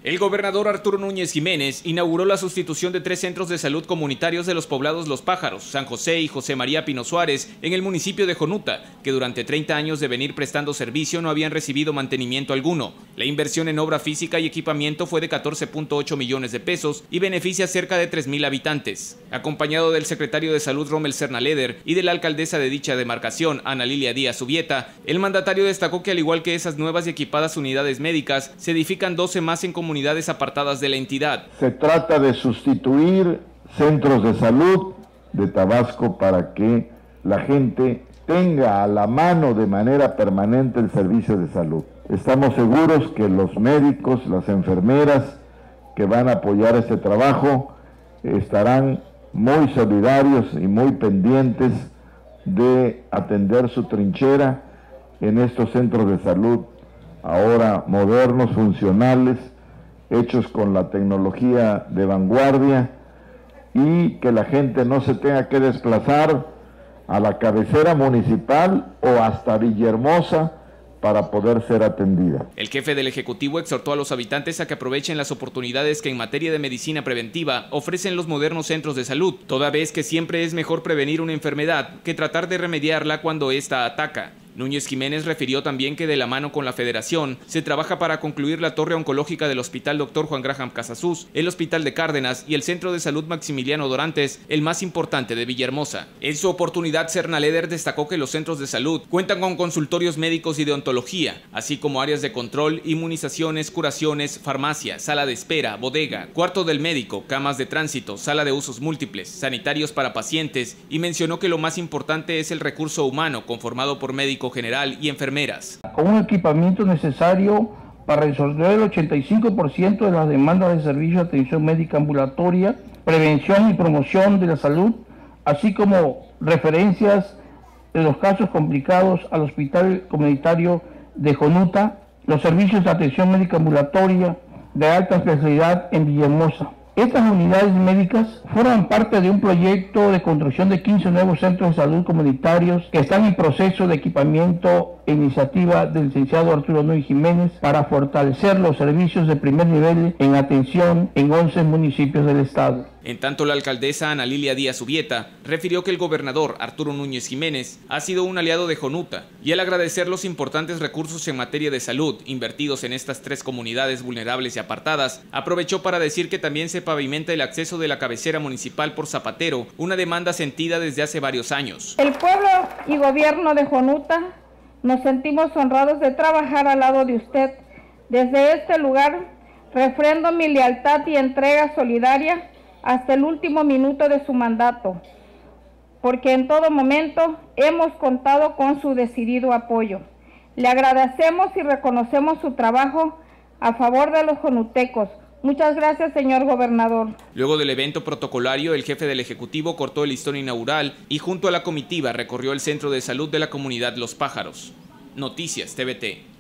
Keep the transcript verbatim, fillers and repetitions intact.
El gobernador Arturo Núñez Jiménez inauguró la sustitución de tres centros de salud comunitarios de los poblados Los Pájaros, San José y José María Pino Suárez en el municipio de Jonuta, que durante treinta años de venir prestando servicio no habían recibido mantenimiento alguno. La inversión en obra física y equipamiento fue de catorce punto ocho millones de pesos y beneficia a cerca de tres mil habitantes. Acompañado del secretario de Salud Rommel Sernaleder y de la alcaldesa de dicha demarcación, Ana Lilia Díaz Subieta, el mandatario destacó que al igual que esas nuevas y equipadas unidades médicas, se edifican doce más en comunidades unidades apartadas de la entidad. Se trata de sustituir centros de salud de Tabasco para que la gente tenga a la mano de manera permanente el servicio de salud. Estamos seguros que los médicos, las enfermeras que van a apoyar este trabajo estarán muy solidarios y muy pendientes de atender su trinchera en estos centros de salud ahora modernos, funcionales, hechos con la tecnología de vanguardia, y que la gente no se tenga que desplazar a la cabecera municipal o hasta Villahermosa para poder ser atendida. El jefe del Ejecutivo exhortó a los habitantes a que aprovechen las oportunidades que en materia de medicina preventiva ofrecen los modernos centros de salud, toda vez que siempre es mejor prevenir una enfermedad que tratar de remediarla cuando ésta ataca. Núñez Jiménez refirió también que de la mano con la Federación se trabaja para concluir la torre oncológica del Hospital Doctor Juan Graham Casasus, el Hospital de Cárdenas y el Centro de Salud Maximiliano Dorantes, el más importante de Villahermosa. En su oportunidad, Sernaleder destacó que los centros de salud cuentan con consultorios médicos y de ontología, así como áreas de control, inmunizaciones, curaciones, farmacia, sala de espera, bodega, cuarto del médico, camas de tránsito, sala de usos múltiples, sanitarios para pacientes, y mencionó que lo más importante es el recurso humano conformado por médicos general y enfermeras. Con un equipamiento necesario para resolver el ochenta y cinco por ciento de las demandas de servicio de atención médica ambulatoria, prevención y promoción de la salud, así como referencias de los casos complicados al Hospital Comunitario de Jonuta, los servicios de atención médica ambulatoria de alta especialidad en Villahermosa. Estas unidades médicas forman parte de un proyecto de construcción de quince nuevos centros de salud comunitarios que están en proceso de equipamiento e iniciativa del licenciado Arturo Núñez Jiménez para fortalecer los servicios de primer nivel en atención en once municipios del estado. En tanto, la alcaldesa Ana Lilia Díaz Subieta refirió que el gobernador Arturo Núñez Jiménez ha sido un aliado de Jonuta, y al agradecer los importantes recursos en materia de salud invertidos en estas tres comunidades vulnerables y apartadas, aprovechó para decir que también se pavimenta el acceso de la cabecera municipal por Zapatero, una demanda sentida desde hace varios años. El pueblo y gobierno de Jonuta nos sentimos honrados de trabajar al lado de usted. Desde este lugar refrendo mi lealtad y entrega solidaria hasta el último minuto de su mandato, porque en todo momento hemos contado con su decidido apoyo. Le agradecemos y reconocemos su trabajo a favor de los jonutecos. Muchas gracias, señor gobernador. Luego del evento protocolario, el jefe del Ejecutivo cortó el listón inaugural y junto a la comitiva recorrió el centro de salud de la comunidad Los Pájaros. Noticias T V T.